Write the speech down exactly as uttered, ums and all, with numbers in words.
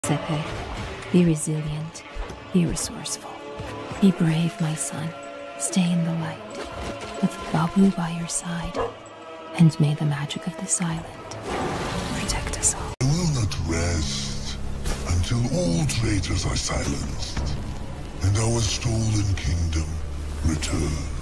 Seppei, be resilient, be resourceful. Be brave, my son. Stay in the light, with Babu by your side. And may the magic of this island protect us all. I will not rest until all traitors are silenced, and our stolen kingdom returns.